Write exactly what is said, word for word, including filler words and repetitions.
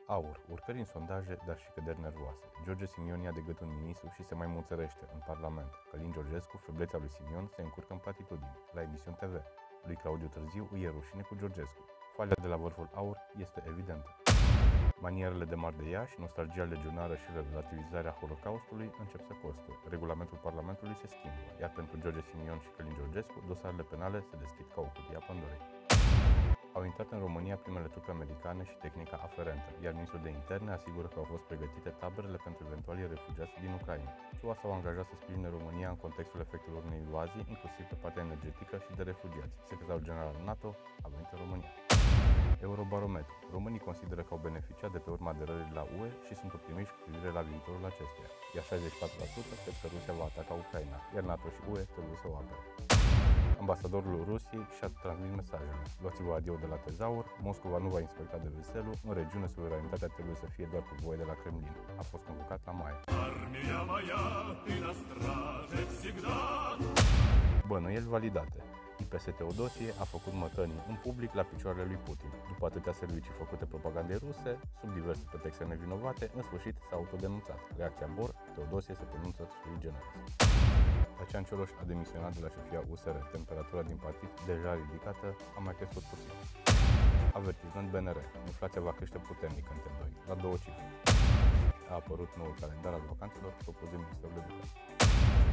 Aur, urcări în sondaje, dar și căderi nervoase. George Simion ia de gât un ministru și se mai muțărește în Parlament. Călin Georgescu, feblețea lui Simion, se încurcă în platitudini. La emisiuni T V. Lui Claudiu Târziu îi e rușine cu Georgescu. Falea de la vârful Aur este evidentă. Manierele de mar de Iași, nostalgia legionară și relativizarea Holocaustului încep să coste. Regulamentul Parlamentului se schimbă, iar pentru George Simion și Călin Georgescu, dosarele penale se deschid ca o cutie a Pandorei. Au intrat în România primele trupe americane și tehnica aferentă, iar ministrul de interne asigură că au fost pregătite taberele pentru eventualii refugiați din Ucraina. S U A s-au angajat să sprijine România în contextul efectelor unei invazii, inclusiv pe partea energetică și de refugiați. Secretarul general al NATO a venit în România. Eurobarometru. Românii consideră că au beneficiat de pe urma aderării la U E și sunt optimiști cu privire la viitorul acesteia. Iar șaizeci și patru la sută cred că Rusia va ataca Ucraina, iar NATO și U E trebuie să o apere. Ambasadorul Rusiei și-a transmis mesajele. Luați-vă adio de la Tezaur, Moscova nu va inspecta de Veselu, în regiune suveranitatea trebuie să fie doar cu voie de la Kremlin. A fost convocat la Maia. Bănuieli validate. I P S Teodosie a făcut mătănii în public la picioarele lui Putin. După atâtea servicii făcute propagandei ruse, sub diverse pretexte nevinovate, în sfârșit s-a autodenunțat. Reacția Bor, Teodosie se pronunță sui generis. Dacian Cioloș a demisionat de la șefia U S R. Temperatura din partid, deja ridicată, a mai crescut puțin. Avertizment B N R. Inflația va crește puternic în T doi, la două cifre. A apărut noul calendar al vacanțelor propus de Ministerul Educației.